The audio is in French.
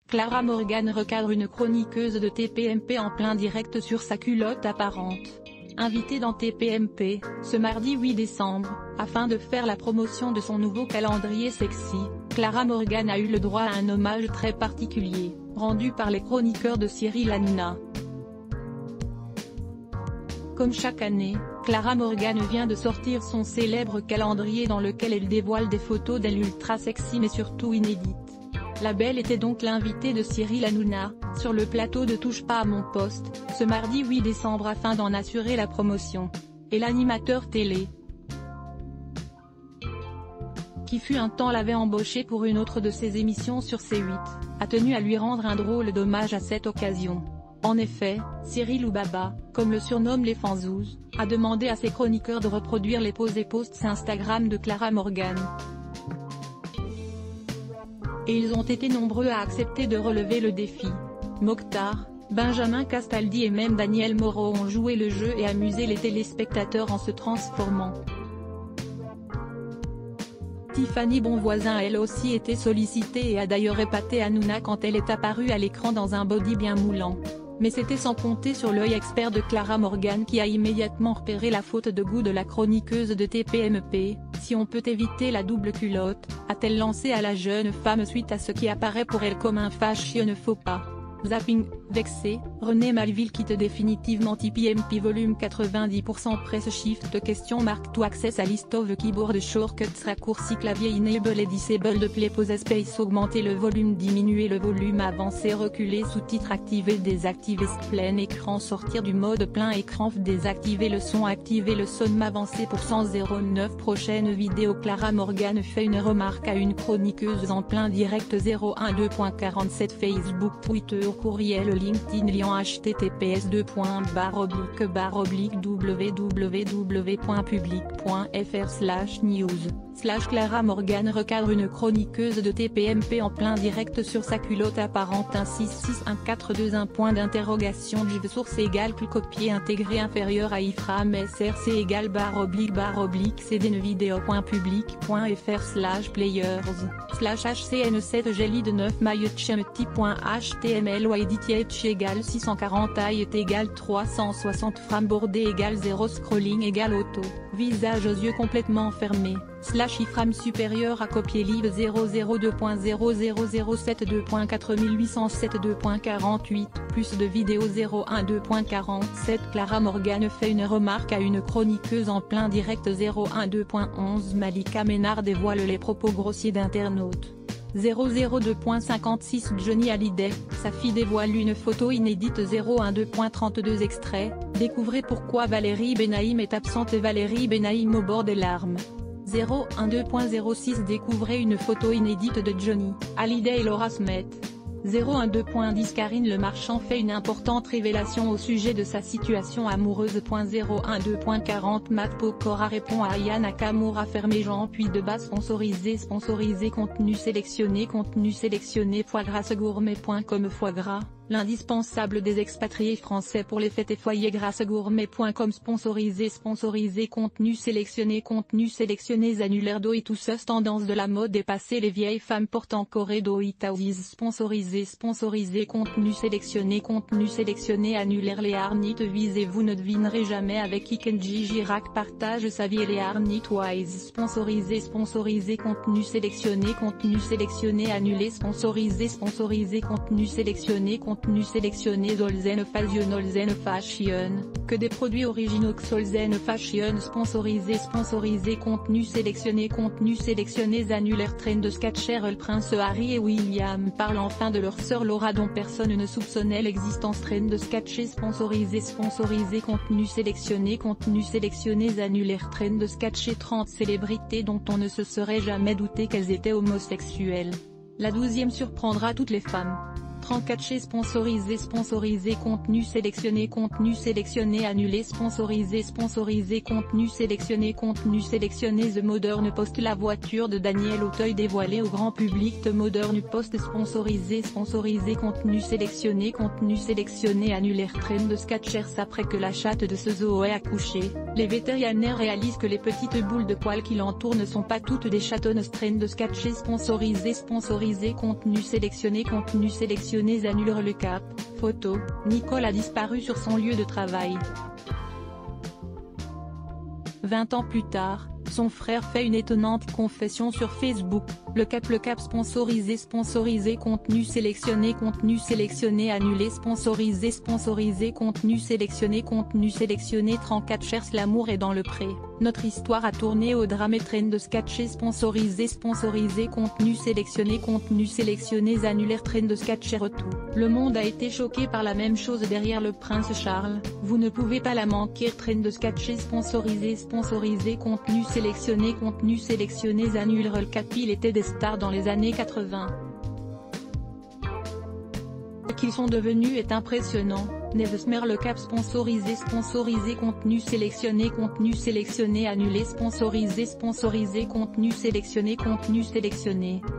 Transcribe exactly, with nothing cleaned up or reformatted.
Clara Morgan recadre une chroniqueuse de T P M P en plein direct sur sa culotte apparente. Invitée dans T P M P, ce mardi huit décembre, afin de faire la promotion de son nouveau calendrier sexy, Clara Morgan a eu le droit à un hommage très particulier, rendu par les chroniqueurs de Cyril Hanouna. Comme chaque année, Clara Morgan vient de sortir son célèbre calendrier dans lequel elle dévoile des photos d'elle ultra sexy mais surtout inédites. La belle était donc l'invitée de Cyril Hanouna, sur le plateau de Touche pas à mon poste, ce mardi huit décembre afin d'en assurer la promotion. Et l'animateur télé, qui fut un temps l'avait embauché pour une autre de ses émissions sur C huit, a tenu à lui rendre un drôle d'hommage à cette occasion. En effet, Cyril ou Baba, comme le surnomment les fanzouz, a demandé à ses chroniqueurs de reproduire les poses et posts Instagram de Clara Morgan. Et ils ont été nombreux à accepter de relever le défi. Mokhtar, Benjamin Castaldi et même Daniel Moreau ont joué le jeu et amusé les téléspectateurs en se transformant. Tiffany Bonvoisin a elle aussi été sollicitée et a d'ailleurs épaté Hanouna quand elle est apparue à l'écran dans un body bien moulant. Mais c'était sans compter sur l'œil expert de Clara Morgan qui a immédiatement repéré la faute de goût de la chroniqueuse de T P M P, si on peut éviter la double culotte, a-t-elle lancé à la jeune femme suite à ce qui apparaît pour elle comme un fashion faux pas. Zapping, vexé, René Malville quitte définitivement T P M P volume quatre-vingt-dix pour cent presse shift question marque to access à list of keyboard shortcuts raccourci clavier enable et disable play pause space augmenter le volume diminuer le volume avancer reculer sous-titres activer désactiver plein écran sortir du mode plein écran désactiver le son activer le son avancer pour cent zéro neuf prochaine vidéo Clara Morgan fait une remarque à une chroniqueuse en plein direct zéro un deux point quarante-sept Facebook Twitter courriel LinkedIn lien https deux points barre oblique barre oblique www point public point fr slash news slash Clara Morgan recadre une chroniqueuse de T P M P en plein direct sur sa culotte apparente un six six un quatre deux un point d'interrogation div source égale plus copier intégré inférieur à iframe src égale barre oblique barre oblique cdnevideo point public point fr slash players slash hcn sept jelly de neuf maillotchemty point html ou edith égale six cent quarante height égale trois cent soixante frames bordé égale zéro scrolling égale auto, visage aux yeux complètement fermés, slash iframe supérieur à copier live zéro zéro deux point zéro zéro zéro sept deux point quatre huit zéro sept deux point quarante-huit, plus de vidéos zéro un deux point quarante-sept Clara Morgan fait une remarque à une chroniqueuse en plein direct zéro un deux point onze Malika Ménard dévoile les propos grossiers d'internautes. zéro zéro deux point cinquante-six Johnny Hallyday, sa fille dévoile une photo inédite zéro un deux point trente-deux extrait, découvrez pourquoi Valérie Benaïm est absente et Valérie Benaïm au bord des larmes. zéro un deux point zéro six Découvrez une photo inédite de Johnny Hallyday et Laura Smet. zéro un deux point dix Karine Le Marchand fait une importante révélation au sujet de sa situation amoureuse. zéro un deux point quarante Matt Pokora répond à Aya Nakamura fermé Jean puis de bas sponsorisé sponsorisé contenu sélectionné contenu sélectionné foie gras gourmet point com foie gras, l'indispensable des expatriés français pour les fêtes et foyer grâce gourmet point com sponsorisé sponsorisé contenu sélectionné contenu sélectionné annulaire do it tous tendance de la mode dépassée les vieilles femmes portent encore do it sponsorisé sponsorisé contenu sélectionné contenu sélectionné annulaire les harnites visez vous ne devinerez jamais avec qui Kenji Girac partage sa vie et les harnites wise sponsorisé sponsorisé contenu sélectionné contenu sélectionné annulé sponsorisé sponsorisé contenu sélectionné contenu sélectionné Zolzen Fashion Zolzen Fashion, que des produits originaux Zolzen Fashion sponsorisé sponsorisé contenu sélectionné contenu sélectionné annulaire Trend de Sketcher le prince Harry et William parlent enfin de leur sœur Laura dont personne ne soupçonnait l'existence Trend de Sketcher sponsorisé sponsorisé contenu sélectionné contenu sélectionné annulaire Trend de Sketcher trente célébrités dont on ne se serait jamais douté qu'elles étaient homosexuelles. La douzième surprendra toutes les femmes. trente-quatre chez sponsorisé sponsorisé contenu sélectionné contenu sélectionné annulé sponsorisé sponsorisé contenu sélectionné contenu sélectionné The Modern Post la voiture de Daniel Auteuil dévoilée au grand public. The Modern Post sponsorisé sponsorisé contenu sélectionné contenu sélectionné annulé Trend Sketchers après que la chatte de ce zoo ait accouché, les vétérinaires réalisent que les petites boules de poils qui l'entourent ne sont pas toutes des chatons. Trend Sketchers sponsorisé sponsorisé contenu sélectionné contenu sélectionné annulent le cap, photo, Nicole a disparu sur son lieu de travail. vingt ans plus tard, son frère fait une étonnante confession sur Facebook. Le cap le cap sponsorisé sponsorisé contenu sélectionné contenu sélectionné annulé sponsorisé sponsorisé contenu sélectionné contenu sélectionné trente-quatre cherche l'amour est dans le pré. Notre histoire a tourné au drame et Trend Sketchers sponsorisé sponsorisé contenu sélectionné contenu sélectionné annulé Trend Sketchers tout. Le monde a été choqué par la même chose derrière le prince Charles, vous ne pouvez pas la manquer. Trend Sketchers sponsorisé sponsorisé contenu sélectionné contenu sélectionné annulé le cap il était des stars dans les années quatre-vingt. Ce qu'ils sont devenus est impressionnant. Nevesmer le cap sponsorisé sponsorisé contenu sélectionné contenu sélectionné annulé sponsorisé sponsorisé contenu sélectionné contenu sélectionné